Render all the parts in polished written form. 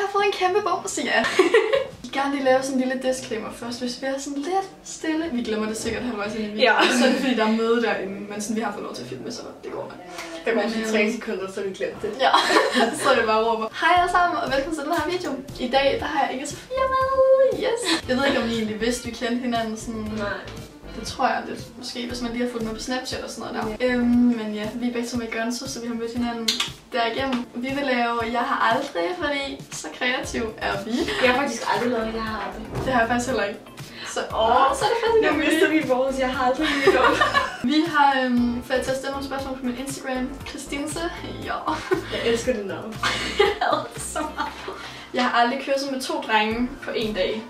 jeg har fået en kæmpe bums, ja. Vi kan gerne lige lave sådan en lille disclaimer først, hvis vi er sådan lidt stille. Vi glemmer det sikkert halvvejs ind i videoen. Ja. Sådan fordi der er møde derinde, men sådan, vi har fået lov til at filme, så det går nok. Det går også 3 sekunder, så vi glemte det. Ja, så er det bare råber. Hej alle sammen, og velkommen til den her video. I dag, der har jeg Sofia med. Yes. Jeg ved ikke, om I egentlig vidste, vi kendte hinanden sådan... Nej. Det tror jeg lidt. Måske, hvis man lige har fulgt med på Snapchat og sådan noget der. Men ja, vi er begge to med Gunso, så vi har mødt hinanden derigennem. Vi vil lave Jeg har aldrig, fordi så kreativ er vi. Jeg har faktisk aldrig lavet Jeg har aldrig. Det har jeg faktisk heller ikke. Så er det faktisk jeg mister min vores Jeg har aldrig Vi har fået til at stille nogle spørgsmål på min Instagram. Christinse. Ja. Jeg elsker det navn. Jeg hader det så meget. Jeg har aldrig kysset med 2 drenge på en dag.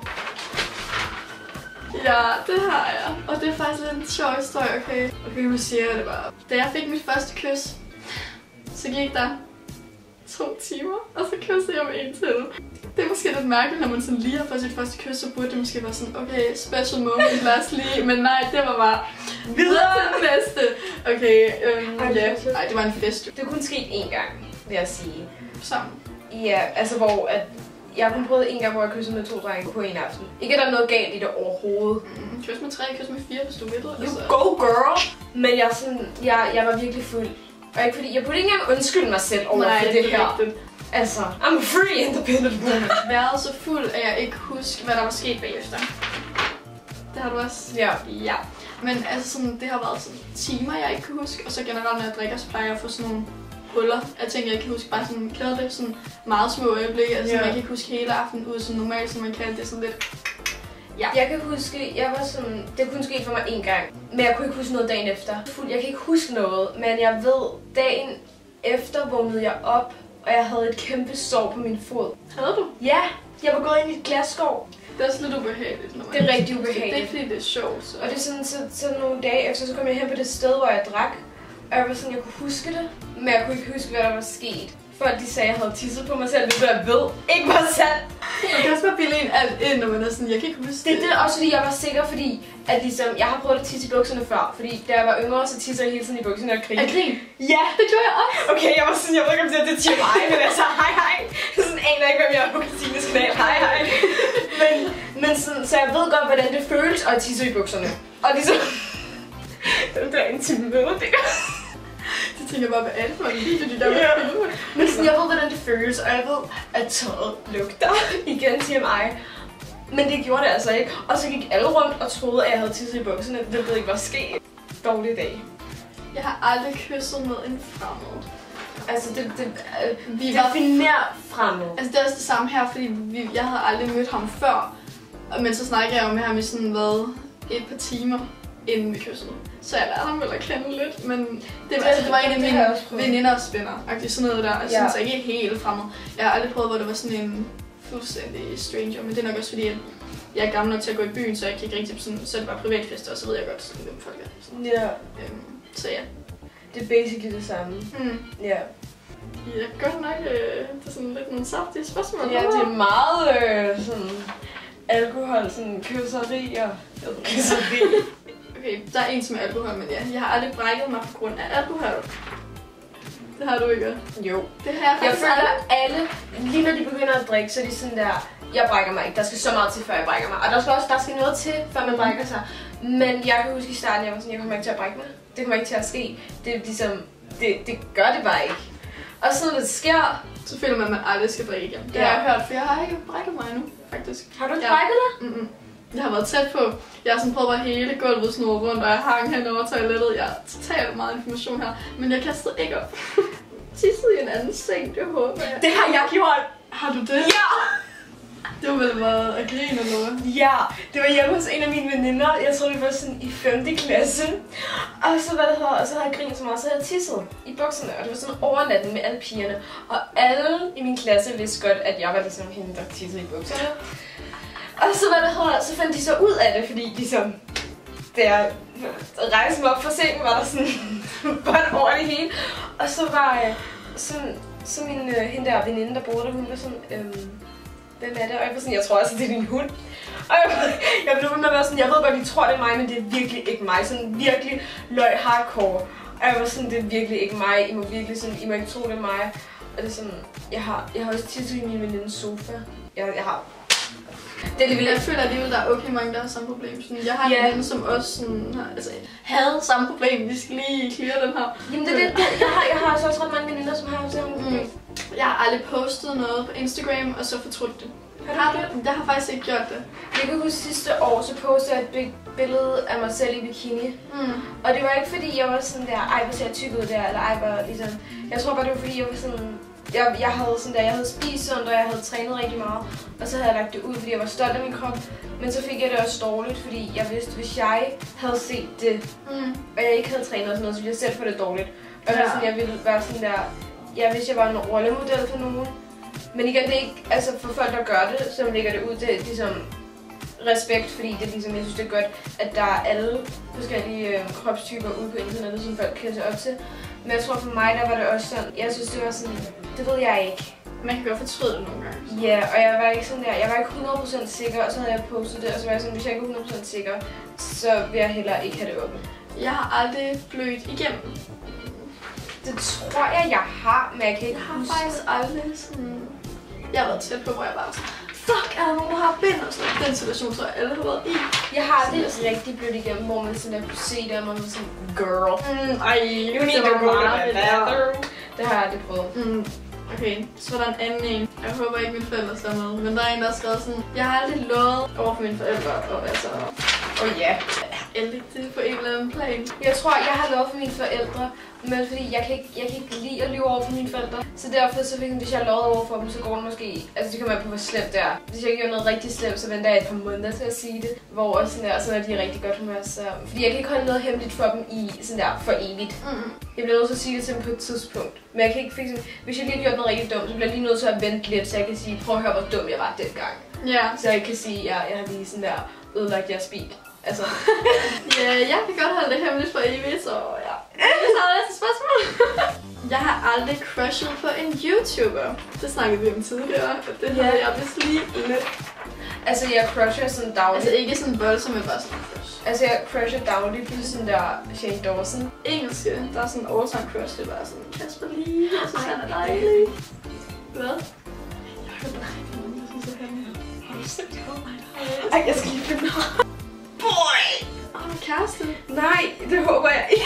Ja, det har jeg. Og det er faktisk lidt en sjov historie, okay? Okay, nu siger jeg det bare. Da jeg fik mit første kys, så gik der 2 timer, og så kyssede jeg med en til. Det er måske lidt mærkeligt, når man sådan lige har fået sit første kys, så burde det måske være sådan, okay, special moment, lad os lige. Men nej, det var bare videre til den næste. Okay, ja. Ej, det var en fest. Det kunne ske én gang, vil jeg sige. Sammen? Ja, altså hvor at... Jeg har kun prøvet en gang, hvor jeg kyssede med 2 drenge på en aften. Ikke at der er noget galt i det overhovedet. Kys med 3, kys med 4, hvis du vil det. Altså. You go, girl! Men jeg var virkelig fuld. Og ikke fordi, jeg burde ikke engang undskylde mig selv over det her. Rigtigt. Altså, I'm a free independent woman. Været så fuld, at jeg ikke husker, hvad der var sket bagefter. Det har du også? Ja. Ja. Men altså sådan, det har været sådan timer, jeg ikke kan huske. Og så generelt, når jeg drikker, så plejer jeg at få sådan nogle huller. Jeg tænker, jeg kan huske bare sådan, kender det sådan meget små øjeblikke. Altså, man kan ikke huske hele aftenen ud som normalt, som man kan. Det er sådan lidt... Ja. Jeg kan huske, jeg var sådan, det kunne ske for mig en gang, men jeg kunne ikke huske noget dagen efter. Jeg kan ikke huske noget, men jeg ved, dagen efter vågnede jeg op, og jeg havde et kæmpe sår på min fod. Havde du? Ja, jeg var gået ind i et glasskår. Det er også lidt ubehageligt, når man... Det er rigtig ubehageligt. Det er ikke fordi, det er sjovt, så... Og det er sådan, så nogle dage efter, så kom jeg hen på det sted, hvor jeg drak. Og jeg var sådan, jeg kunne huske det, men jeg kunne ikke huske, hvad der var sket. Folk de sagde, at jeg havde tisset på mig selv, det jeg ved ikke var sandt. Man kan også bare bilde en alt ind, når man er sådan, jeg kan ikke huske det. Det er også fordi, jeg var sikker, fordi at ligesom, jeg har prøvet at tisse i bukserne før. Fordi da jeg var yngre, så tisser jeg hele tiden i bukserne og griner. At grin? Ja, det gjorde jeg også. Okay, jeg var sådan, jeg ved ikke om det er til mig, men altså, hej. Sådan aner ikke, hvem jeg er på Christines kanal, hej. Men sådan, så jeg ved godt, hvordan det føles at tisse i bukserne. Og ligesom, den der intimate, det Jeg tænker bare, hvad er det for en video, de der med filmer? Men sådan, jeg ved, hvordan det føles, og jeg ved, at tøjet lugter igen til mig. Men det gjorde det altså ikke. Og så gik alle rundt og troede, at jeg havde tisset i bukserne. Det ved ikke, hvad skete. Dårlig dag. Jeg har aldrig kysset med en fremmed. Altså, vi definerer fremmed. Altså, det er også det samme her, fordi jeg havde aldrig mødt ham før. Men så snakkede jeg jo med ham i sådan, et par timer, inden vi kyssede. Så jeg lærte ham vel at kende lidt, men det var en af mine veninders venner, sådan noget der. Altså, så ikke helt fremmed. Jeg har aldrig prøvet, hvor det var sådan en fuldstændig stranger, men det er nok også fordi, at jeg er gammel nok til at gå i byen, så jeg kan ikke rigtig sådan, så er det bare privatfester, og så ved jeg godt, sådan, hvem folk er. Sådan. Ja. Så ja. Det er basically det samme. Ja. Ja, godt nok, det er sådan lidt nogle saftige spørgsmål. Ja, det er meget sådan alkohol, sådan kysserier. Okay, der er en som er alkohol, men ja, jeg har aldrig brækket mig på grund af alkohol. Det har du ikke? Jo. Det har jeg føler alle, lige når de begynder at drikke, så er de sådan der, jeg brækker mig ikke, der skal så meget til, før jeg brækker mig. Og der skal noget til, før man brækker sig. Men jeg kan huske i starten, jeg var sådan, jeg kommer ikke til at brække mig. Det kommer ikke til at ske. Det er ligesom, det gør det bare ikke. Og så når det sker, så føler man, at man aldrig skal drikke igen. Det har jeg hørt, for jeg har ikke brækket mig endnu, faktisk. Har du ikke brækket dig? Jeg har været tæt på. Jeg har sådan prøvet at hele gulvet snurret rundt, og jeg hang hen over toilettet. Jeg har totalt meget information her, men jeg kastede ikke op. Tissede i en anden seng, det håber jeg. Det har jeg gjort! Har du det? Ja! Det var vel været at grine eller noget? Ja, det var hjemme hos en af mine veninder. Jeg tror, det var sådan i 5. klasse. Og så, og så havde jeg grinet så meget, så havde jeg tisset i bukserne. Og det var sådan overnatten med alle pigerne. Og alle i min klasse vidste godt, at jeg var ligesom hende, der tissede i bukserne. Og så fandt de så ud af det, fordi ligesom, da jeg rejste mig op fra sengen, var der sådan bånd over det hele. Og så var så min hende der veninde, der boede der, hun var sådan, hvem er det? Og jeg var sådan, jeg tror også, det er din hund. Og jeg blev ved med at være sådan, jeg ved godt, I tror, det er mig, men det er virkelig ikke mig. Sådan virkelig løg hardcore. Og jeg var sådan, det er virkelig ikke mig. I må virkelig sådan, I må ikke tro, det er mig. Og det er sådan, jeg har også tisset i min venindes sofa. Jeg har... Det er alligevel, jeg føler alligevel, der er okay mange, der har samme problem. Sådan, jeg har en veninde, som også sådan, havde samme problem. Vi skal lige clear den her. Jamen jeg har også ret mange veninder, som har samme problem. Jeg har aldrig postet noget på Instagram, og så fortrudt det. Har du? Jeg har faktisk ikke gjort det. Jeg kan huske sidste år, så postede jeg et billede af mig selv i bikini. Og det var ikke fordi, jeg var sådan der, ej, hvor ser jeg tyk ud der, eller ej, hvor ligesom... Jeg tror bare, det var fordi, jeg var sådan... Jeg havde spist sundt, og jeg havde trænet rigtig meget. Og så havde jeg lagt det ud, fordi jeg var stolt af min krop. Men så fik jeg det også dårligt, fordi jeg vidste, hvis jeg havde set det, og jeg ikke havde trænet og sådan noget, så ville jeg selv få det dårligt. Og jeg ville være sådan der... hvis jeg var en rollemodel for nogen. Men igen, det er ikke, altså for folk, der gør det, så lægger det ud til ligesom respekt, fordi det ligesom, jeg synes, det er godt, at der er alle forskellige kropstyper ude på internettet, som folk kan se op til. Men jeg tror for mig, der var det også sådan, jeg synes, det var sådan, det ved jeg ikke. Man kan godt fortryde det nogle gange. Ja, og jeg var ikke sådan der, jeg var ikke 100% sikker, og så havde jeg postet det, og så var jeg sådan, hvis jeg ikke er 100% sikker, så vil jeg heller ikke have det åbent. Jeg har aldrig blødt igennem. Det tror jeg har, men jeg kan ikke huske. Jeg har faktisk aldrig sådan... Jeg har været tæt på, hvor jeg bare sådan, fuck, er der nogen, der har bind? Og sådan, den situation tror jeg alle har været i. Jeg har aldrig rigtig blødt igennem, hvor man sådan der kunne se det, og man var sådan, girl. You need to go to the bathroom. Det har jeg aldrig prøvet. Okay, så var der en anden en. Jeg håber ikke, mine forældre ser med. Men der er en, der har skrevet sådan, jeg har aldrig lovet over for mine forældre, og altså... ja. Endelig det på en eller anden plan. Jeg tror, jeg har lovet for mine forældre, men fordi jeg kan ikke lide at lyve over for mine forældre. Så derfor så hvis jeg har lovet over for dem, så går det måske... Altså det kommer jeg på, hvor slemt det er. Hvis jeg gjorde noget rigtig slemt, så venter jeg et par måneder til at sige det. Hvor sådan der, så er de rigtig godt humør. Så... Fordi jeg kan ikke holde noget hemmeligt for dem i sådan der for evigt. Jeg bliver nødt til at sige det til dem på et tidspunkt. Men jeg kan ikke fikse... Hvis jeg lige har gjort noget rigtig dumt, så bliver jeg lige nødt til at vente lidt, så jeg kan sige, prøv at høre, hvor dum jeg var dengang. Ja. Så jeg kan sige, at jeg har lige sådan der ødelagt jeres bil. Altså. Ja, jeg kan godt holde det hemmeligt for evigt, så ja. Så er det et spørgsmål. Jeg har aldrig crushet på en YouTuber. Det snakkede vi om tidligere, og det havde jeg vist lige lidt. Altså, jeg crusher sådan dagligt. Altså ikke sådan voldsomt, men bare sådan crush. Altså, jeg crusher dagligt på sådan der Shane Dawson. Engelske, der er sådan all-time crush, det er bare sådan Kasper Lee, jeg synes han er dejlig. Hvad? Jeg hørte dig rigtig meget, jeg synes, at han Ej, jeg skal lige finde noget. Boy! Kæreste? Nej, det håber jeg ikke.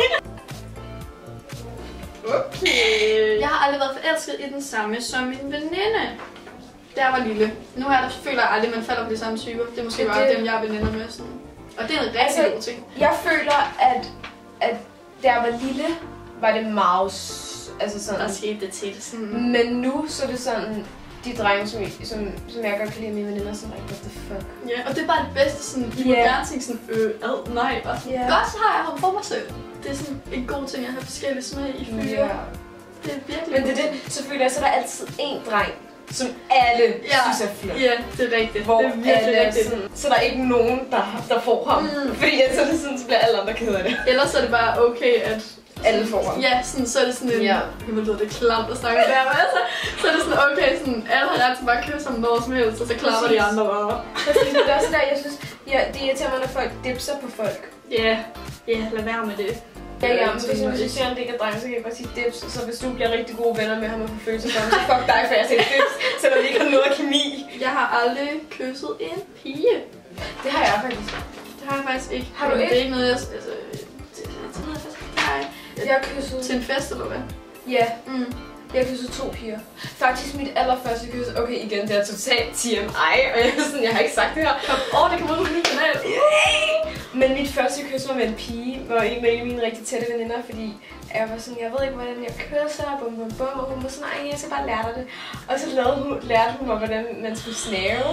Okay. Jeg har aldrig været forelsket i den samme som min veninde. Da jeg var lille. Nu føler jeg aldrig, at man falder på de samme typer. Det er måske bare dem, jeg er veninder med. Sådan. Og det er en rigtig god ting. Jeg føler, at da jeg var lille, var det meget... Altså sådan... Der skete det til sådan. Men nu så er det sådan... De drenge, som jeg godt kan lide mine veninder, som what the fuck. Ja, og det er bare det bedste, sådan, I må gerne tænke sådan, nej, bare sådan, godt, så har jeg ham for mig selv. Det er sådan en god ting, at have forskellige smag i fyre. Det er virkelig. Men det er det, så føler jeg, så er der altid én dreng, som alle synes er flot. Ja, det er rigtigt. Hvor det er virkelig rigtigt. Sådan, så der er ikke nogen, der får ham. Fordi så er det sådan, så bliver alle andre ked af det. Ellers er det bare okay, at alle får ham. Ja, sådan, så er det sådan en... Jeg ved, det er klamt at snakke der, men altså, så er det sådan, okay, sådan, alle har ret til bare at købe sammen noget som helst, og så klapper de andre bare. Præcis, det er også der, jeg synes, det irriterer mig, når folk dipser på folk. Ja, lad være med det. Ja, men hvis jeg ser en dækker dreng, så kan jeg bare sige dips, så hvis du bliver rigtig gode venner med ham og får følelser for ham, så fuck dig, for jeg siger dips, selvom vi ikke har noget kemi. Jeg har aldrig kysset en pige. Det har jeg faktisk. Det har jeg faktisk ikke. Har du ikke? Det er ikke noget, jeg... Altså, det ved jeg faktisk ikke. Nej. Jeg har kysset... Til en fest, eller hvad? Ja. Jeg har kysset 2 piger. Faktisk mit allerførste kys. Okay, igen, det er totalt TMI, og jeg har ikke sagt det her. Det kommer ud på min kanal. Men mit første kys var med en pige, hvor en af mine rigtig tætte veninder, fordi jeg var sådan, jeg ved ikke, hvordan jeg kysser, bum, og hun var sådan, nej, jeg skal bare lære dig det. Og så lærte hun mig, hvordan man skulle snæve.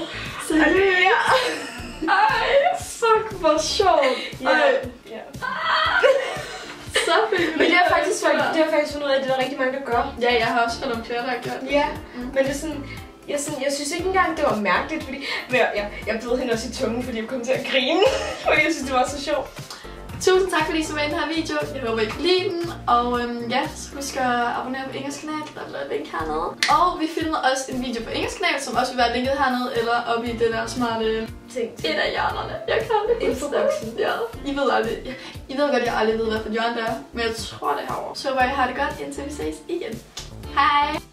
Ej, fuck, hvor sjovt. Ja. Så men det er faktisk fundet ud af, at det er der rigtig mange, der gør. Ja, jeg har også hørt om flere, der har gjort det. Ja, men det er sådan... Jeg synes ikke engang, det var mærkeligt, fordi... Men jeg bed hende også i tungen, fordi jeg kom til at grine. Fordi jeg synes, det var så sjovt. Tusind tak, fordi I så med i den her video. Jeg håber, I kan lide den. Og så husk at abonnere på Ingers kanal. Der bliver et link hernede. Og vi filmer også en video på Ingers kanal, som også vil være linket hernede. Eller oppe i det der smarte ting. Et af hjørnerne. Jeg kan det. Infoboksen. Ja. I ved aldrig. I ved godt, jeg aldrig ved, hvad for hjørne det er. Men jeg tror det herovre. Så håber I har det godt, indtil vi ses igen. Hej!